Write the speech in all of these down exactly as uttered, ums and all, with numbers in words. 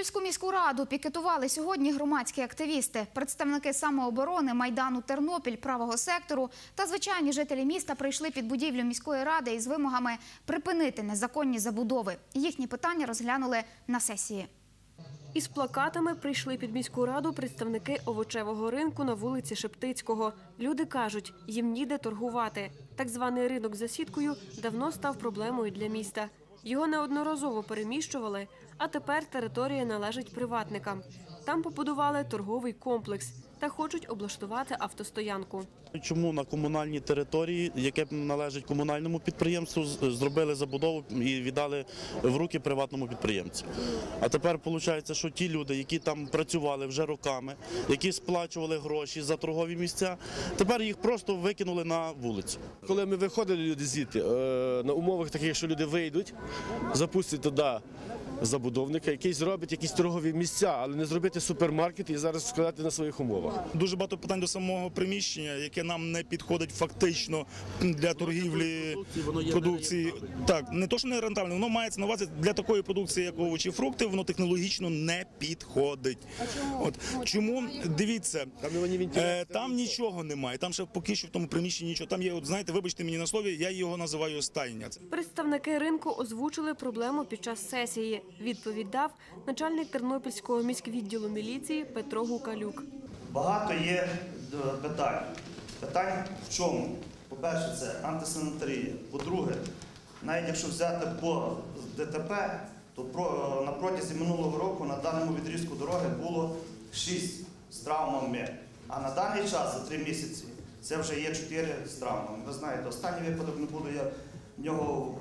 Тернопільську міську раду пікетували сьогодні громадські активісти. Представники самооборони, Майдану Тернопіль, правого сектору та звичайні жителі міста прийшли під будівлю міської ради із вимогами припинити незаконні забудови. Їхні питання розглянули на сесії. Із плакатами прийшли під міську раду представники овочевого ринку на вулиці Шептицького. Люди кажуть, їм ніде торгувати. Так званий ринок за сіткою давно став проблемою для міста. Його неодноразово переміщували, а тепер територія належить приватникам. Там побудували торговий комплекс та хочуть облаштувати автостоянку. Чому на комунальній території, яке належить комунальному підприємству, зробили забудову і віддали в руки приватному підприємцю? А тепер виходить, що ті люди, які там працювали вже роками, які сплачували гроші за торгові місця, тепер їх просто викинули на вулицю. Коли ми виходили люди звідти, на умовах таких, що люди вийдуть, запустять туди забудовника, який зробить якісь торгові місця, але не зробити супермаркет і зараз складати на своїх умовах. Дуже багато питань до самого приміщення, яке нам не підходить фактично для торгівлі продукції. Так, не то, що не рентабельно, воно мається на увазі для такої продукції, як овочі, фрукти, воно технологічно не підходить. От чому? Дивіться, е, там нічого немає, там ще поки що в тому приміщенні нічого. Там є, от знаєте, вибачте мені на слові, я його називаю стайня. Представники ринку озвучили проблему під час сесії. Відповідь дав начальник Тернопільського міськвідділу міліції Петро Гукалюк. Багато є питань. Питань в чому? По-перше, це антисанітарія. По-друге, навіть якщо взяти по ДТП, то на протязі минулого року на даному відрізку дороги було шість з травмами. А на даний час, за три місяці, це вже є чотири з травмами. Ви знаєте, останній випадок, не буду я в нього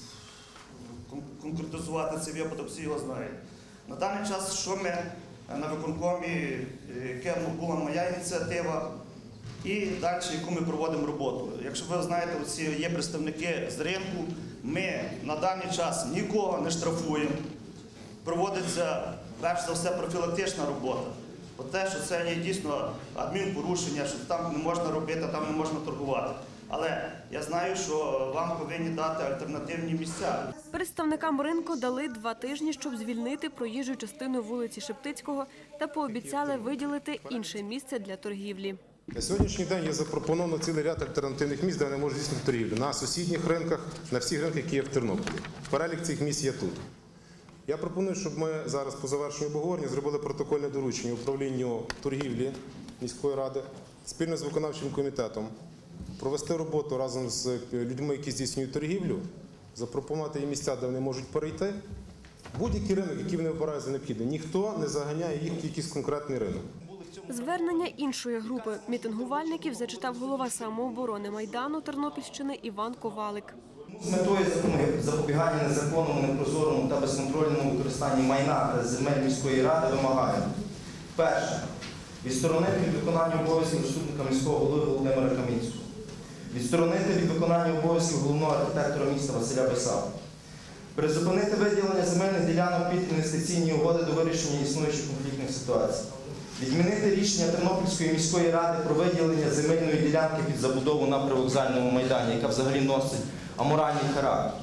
конкретизувати цей випадок, всі його знають. На даний час, що ми на виконкомі, яка була моя ініціатива, і далі, яку ми проводимо роботу. Якщо ви знаєте, оці є представники з ринку, ми на даний час нікого не штрафуємо. Проводиться, перш за все, профілактична робота. Бо те, що це є дійсно адмінпорушення, що там не можна робити, там не можна торгувати. Але я знаю, що вам повинні дати альтернативні місця. Представникам ринку дали два тижні, щоб звільнити проїжджу частину вулиці Шептицького та пообіцяли виділити інше місце для торгівлі. На сьогоднішній день є запропоновано цілий ряд альтернативних місць, де вони можуть здійснити торгівлю. На сусідніх ринках, на всіх ринках, які є в Тернополі. Перелік цих місць є тут. Я пропоную, щоб ми зараз по завершенню обговорення зробили протокольне доручення управлінню торгівлі міської ради спільно з виконавчим комітетом провести роботу разом з людьми, які здійснюють торгівлю, запропонувати їм місця, де вони можуть перейти. Будь-який ринок, який вони обирають за необхідне, ніхто не заганяє їх в якийсь конкретний ринок. Звернення іншої групи мітингувальників зачитав голова самооборони Майдану Тернопільщини Іван Ковалик. З метою запобігання незаконному, непрозорому та безконтрольному використанні майна та земель міської ради вимагаємо. Перше. Відсторонити від виконання обов'язків заступника міського голови Володимира Камінського. Відсторонити від виконання обов'язків головного архітектора міста Василя Бесака. Призупинити виділення земельних ділянок під інвестиційні угоди до вирішення існуючих конфліктних ситуацій. Відмінити рішення Тернопільської міської ради про виділення земельної ділянки під забудову на привокзальному майдані, яка взагалі носить аморальний характер.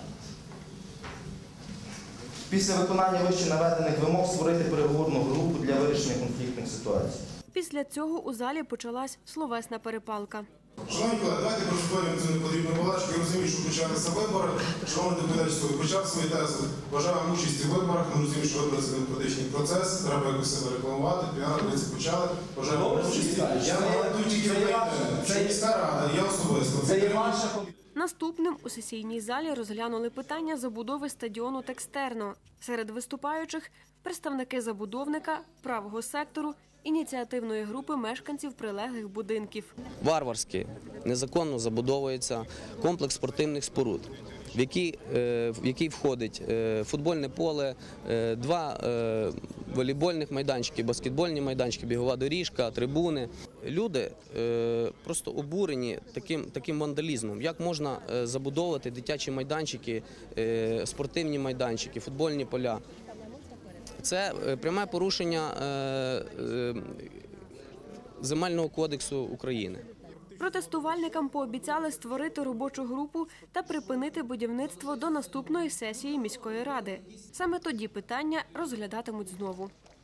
Після виконання вище наведених вимог створити переговорну групу для вирішення конфліктних ситуацій. Після цього у залі почалась словесна перепалка. Шановні колеги, давайте прискорюємо цю непотрібну балачку. Я розумію, що почалися вибори. Шановний депутат, почав свої тези. Бажаю вам участі в виборах. Ми розуміємо, що вибори – це демократичний процес. Треба якось себе рекламувати. Піар, ви це почали. Бажаю вам участі. Я гарантую тільки вийти, що міська рада, я особисто. Це є ваша. Наступним у сесійній залі розглянули питання забудови стадіону «Текстерно». Серед виступаючих – представники забудовника, правого сектору, ініціативної групи мешканців прилеглих будинків. Варварськи, незаконно забудовується комплекс спортивних споруд, в який, в який входить футбольне поле, два волейбольних майданчики, баскетбольні майданчики, бігова доріжка, трибуни. Люди просто обурені таким, таким вандалізмом. Як можна забудовувати дитячі майданчики, спортивні майданчики, футбольні поля? Це пряме порушення Земельного кодексу України. Протестувальникам пообіцяли створити робочу групу та припинити будівництво до наступної сесії міської ради. Саме тоді питання розглядатимуть знову.